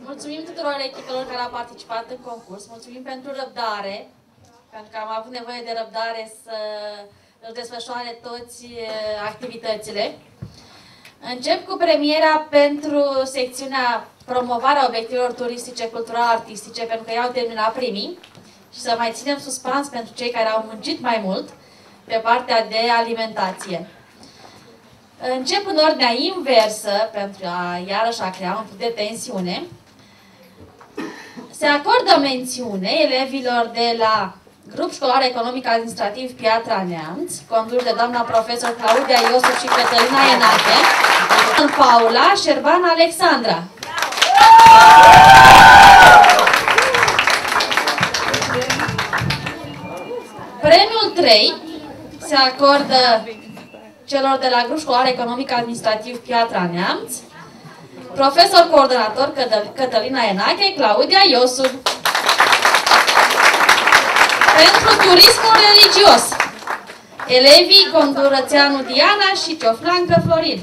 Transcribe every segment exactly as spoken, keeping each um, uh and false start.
Mulțumim tuturor echipelor care au participat în concurs, mulțumim pentru răbdare, pentru că am avut nevoie de răbdare să își desfășoare toți activitățile. Încep cu premiera pentru secțiunea promovarea obiectivelor turistice, culturale, artistice, pentru că ei au terminat primii și să mai ținem suspans pentru cei care au muncit mai mult pe partea de alimentație. Încep în ordinea inversă, pentru a iarăși a crea un pic de tensiune. Se acordă mențiune elevilor de la Grup Școlar Economic Administrativ Piatra Neamț, conduși de doamna profesor Claudia Iosuf și Cătălina Enache, Paula Șerban Alexandra. Premiul trei se acordă celor de la Grup Școlar Economic Administrativ Piatra Neamț, profesor coordonator Cătălina Enache, Claudia Iosuf. Pentru turismul religios, elevii Condurățeanu Diana și Cioflancă Florin.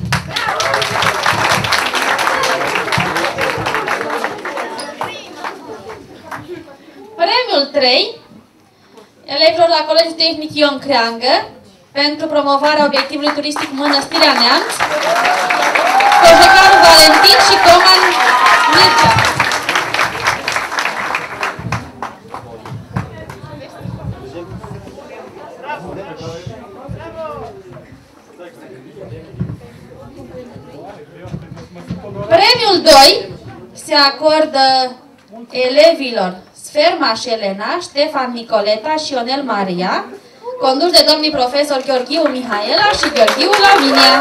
Premiul trei, elevilor la Colegiul Tehnic Ion Creangă, pentru promovarea obiectivului turistic Mănăstirea Neamț, Cojocaru Valentin și Coman Mircea. Premiul doi se acordă elevilor Sfermaș Elena, Ștefan Nicoleta și Ionel Maria, conduși de domnii profesor Gheorghiu Mihaela și Gheorghiu Lavinia.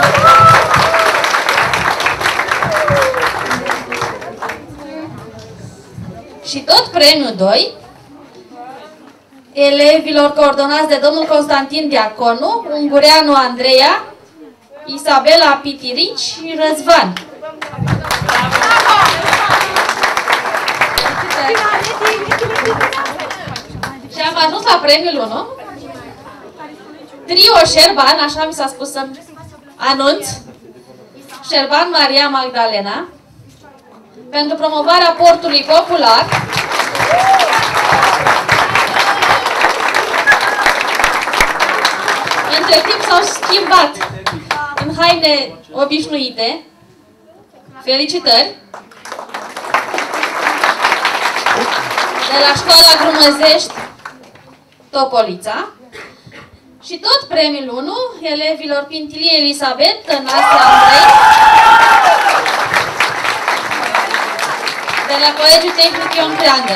Și tot premiul doi, elevilor coordonați de domnul Constantin Diaconu, Ungureanu Andreea, Isabela Pitirici și Răzvan. Și am ajuns la premiul unu. Trio Șerban, așa mi s-a spus să anunț, Șerban Maria Magdalena, pentru promovarea portului popular. Între timp s-au schimbat în haine obișnuite. Felicitări! De la Școala Grumăzești Topolița. Și tot premiul unu, elevilor Pintilie Elisabet, Tănase Andrei, de la Colegiul Tehnic Ion Creangă.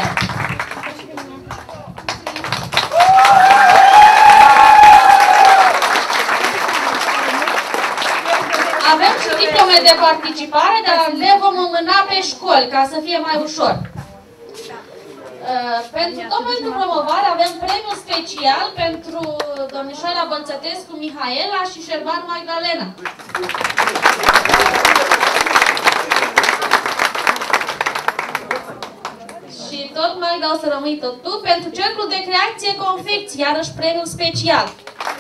Avem și diplome de participare, dar le vom înmâna pe școli, ca să fie mai ușor. Uh, pentru, tot pentru promovare avem premiul special pentru domnișoara Bălțătescu Mihaela și Șerban Magdalena. Și tot Magda o să rămâi tot tu pentru cercul de creație confecții, iarăși premiul special.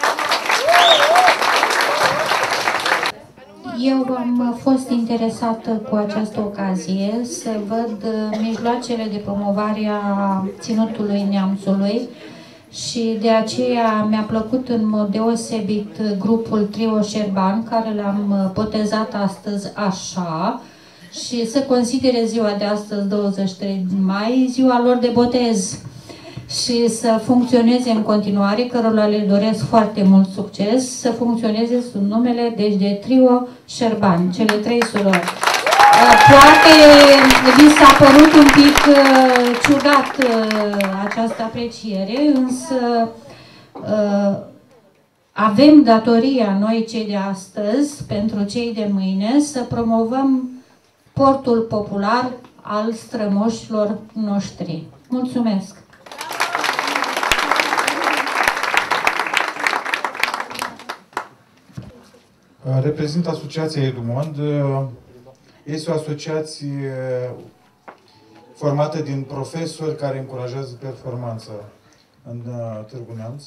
Eu am fost interesată cu această ocazie să văd mijloacele de promovare a ținutului Neamțului și de aceea mi-a plăcut în mod deosebit grupul Trio Șerban, care l-am botezat astăzi așa și să considere ziua de astăzi, douăzeci și trei mai, ziua lor de botez și să funcționeze în continuare, cărora le doresc foarte mult succes, să funcționeze sub numele deci de Trio Șerban, cele trei surori. Poate vi s-a părut un pic uh, ciudat uh, această apreciere, însă uh, avem datoria noi cei de astăzi, pentru cei de mâine, să promovăm portul popular al strămoșilor noștri. Mulțumesc! Reprezint Asociația Edumond. Este o asociație formată din profesori care încurajează performanța în Târgu Neamț.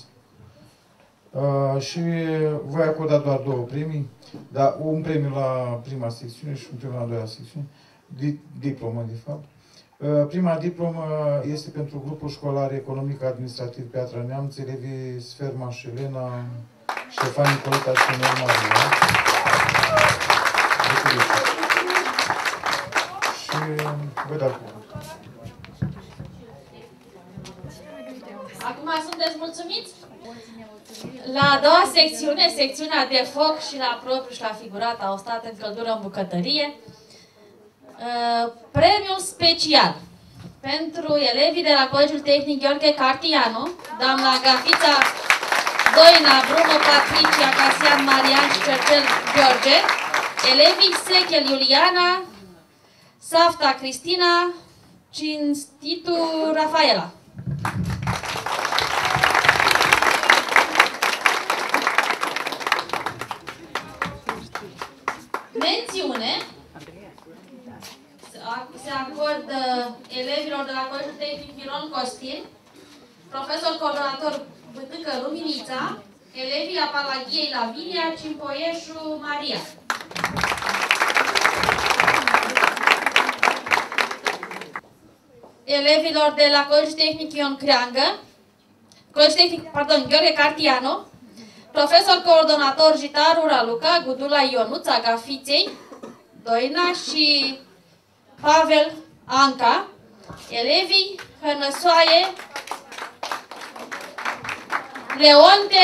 Și voi acorda doar două premii, dar un premiu la prima secțiune și un premiu la a doua secțiune, diplomă de fapt. Prima diplomă este pentru grupul școlar economic-administrativ Piatra Neamț, elevii Sferma și Elena, Ștefan Nicoleta și Nel Maria. Și vă dau cuvântul. Acum sunteți mulțumiți? La a doua secțiune, secțiunea de foc și la propriu și la figurat au stat în căldură în bucătărie. Premiul special pentru elevii de la Colegiul Tehnic Gheorghe Cartianu, doamna Gafița Doina, Bruno, Patricia, Casian, Marian și Cercel Gheorghe, elevii Sechel Iuliana, Safta Cristina, Cinstitu Rafaela. Mențiune se acordă elevilor de la Colegiul Tehnic Miron Costin, profesor coordonator Bâtâcă Luminița, elevii Apalagiei Lavinia, Cimpoieșu Maria. Elevilor de la Colegiul Tehnic Ion Creangă, Colegiul Tehnic, pardon, Gheorghe Cartianu, profesor coordonator Jitaru Raluca, Gudula Ionuța, Gafiței, Doina și Pavel Anca, elevii Hănăsoaie, Leonte,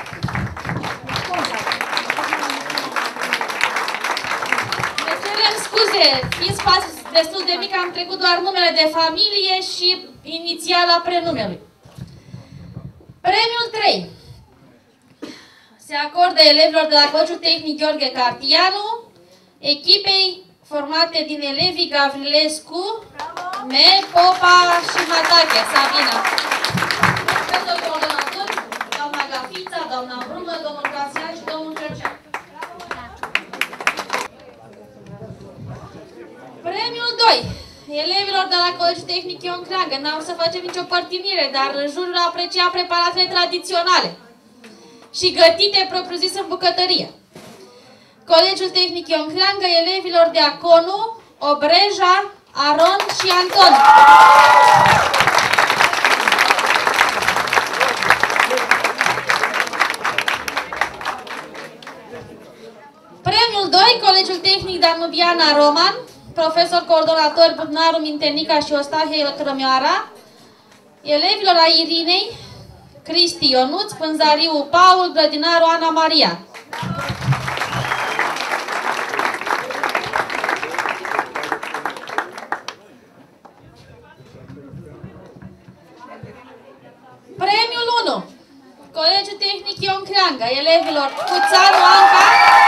ne cerem scuze, fiind spațiu destul de mic, am trecut doar numele de familie și inițiala prenumelui. Premiul trei se acordă elevilor de la Colegiul Tehnic Gheorghe Cartianu, echipei formate din elevii Gavrilescu, Me, Popa și Matache, Sabina. Profesor coordonator, doamna Gafița, doamna Brumă, domnul Casian și domnul Cercea. Premiul doi. Elevilor de la Colegiul Tehnic Ion Creangă. N-am să facem nicio părtinire, dar jurul aprecia preparațiile tradiționale și gătite propriu-zis în bucătărie. Colegiul Tehnic Ion Creangă, elevilor de Aconu, Obreja, Aron și Anton. Premiul doi, Colegiul Tehnic Danubiana Roman, profesor coordonator Budnaru Mintenica și Ostahe Crămioara, elevilor a Irinei, Cristi Ionuț, Pânzariu Paul, Grădinaru Ana Maria. Premiul unu. Colegiul Tehnic Ion Creangă, elevilor Cuțaru Anca,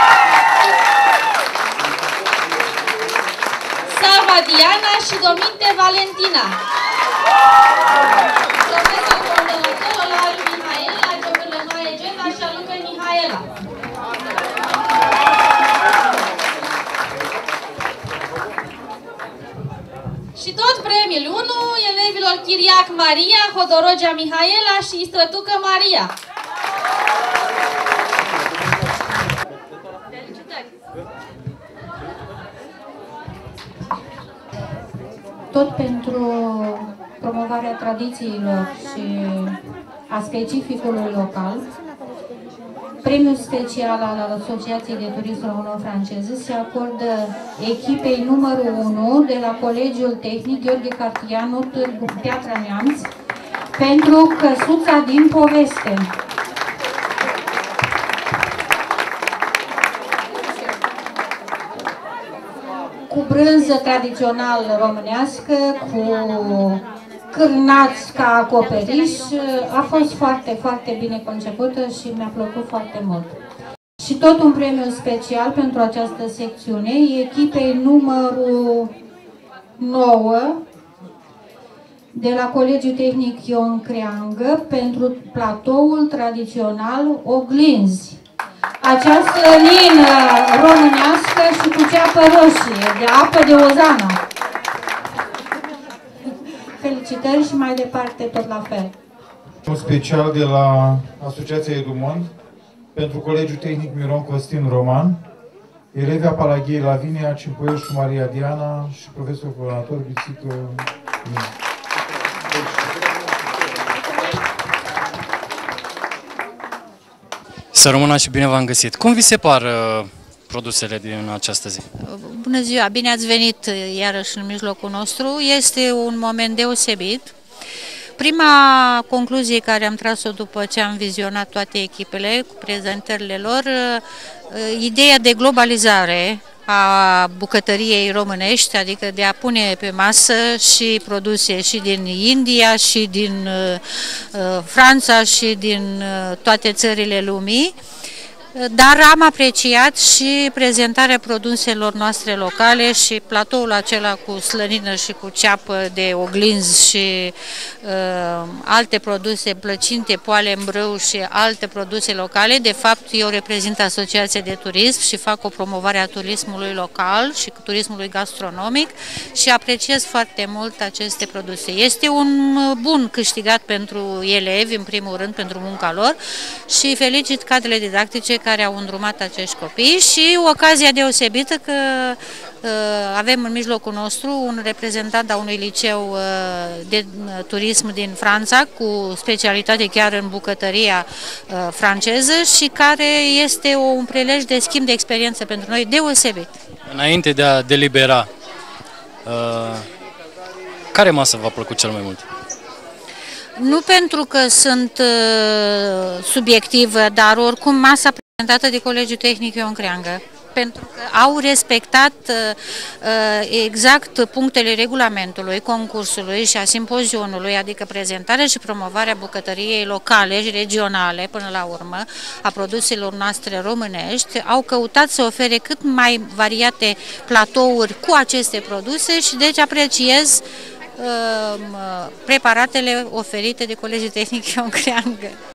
Sava Diana și Dominte Valentina. Profesor coordonator Olariu Mihaela, Giocârle Noaie Geta și Alucă Mihaela. Și tot premiul unu, elevilor Chiriac Maria, Hodorogea Mihaela și Istrătucă Maria. Felicitări! Tot pentru promovarea tradițiilor și a specificului local, premiul special al Asociației de Turism Româno-Franceză se acordă echipei numărul unu de la Colegiul Tehnic Gheorghe Cartianu, Târgu Piatra Neamț, pentru căsuța din poveste. Cu brânză tradițional românească, cu cârnați ca acoperiș, a fost foarte, foarte bine concepută și mi-a plăcut foarte mult. Și tot un premiu special pentru această secțiune, echipei numărul nouă de la Colegiul Tehnic Ion Creangă pentru platoul tradițional Oglinzi. Această lină românească și cu ceapă roșie, de apă de ozană. Felicitări și mai departe tot la fel. Un special de la Asociația Edumond pentru Colegiul Tehnic Miron Costin Roman, Elevia Palaghiei Lavinia, Cimpoieșu Maria Diana și profesorul coordonator Bicică. Să rămână și bine v-am găsit. Cum vi se par uh, produsele din această zi? Bună ziua, bine ați venit iarăși în mijlocul nostru. Este un moment deosebit. Prima concluzie care am tras-o după ce am vizionat toate echipele cu prezentările lor, ideea de globalizare a bucătăriei românești, adică de a pune pe masă și produse și din India, și din uh, Franța, și din uh, toate țările lumii. Dar am apreciat și prezentarea produselor noastre locale și platoul acela cu slănină și cu ceapă de oglinzi și uh, alte produse, plăcinte, poale în brâu și alte produse locale. De fapt, eu reprezint Asociația de Turism și fac o promovare a turismului local și turismului gastronomic și apreciez foarte mult aceste produse. Este un bun câștigat pentru elevi, în primul rând, pentru munca lor și felicit cadrele didactice care au îndrumat acești copii și o ocazia deosebită că uh, avem în mijlocul nostru un reprezentant a unui liceu uh, de turism din Franța cu specialitate chiar în bucătăria uh, franceză și care este un prilej de schimb de experiență pentru noi deosebit. Înainte de a delibera, uh, care masă v-a plăcut cel mai mult? Nu pentru că sunt uh, subiectivă, dar oricum masa prezentată de Colegiul Tehnic Ion Creangă, pentru că au respectat uh, exact punctele regulamentului, concursului și a simpozionului, adică prezentarea și promovarea bucătăriei locale și regionale, până la urmă, a produselor noastre românești, au căutat să ofere cât mai variate platouri cu aceste produse și deci apreciez preparatele oferite de Colegiul Tehnic Ion Creangă.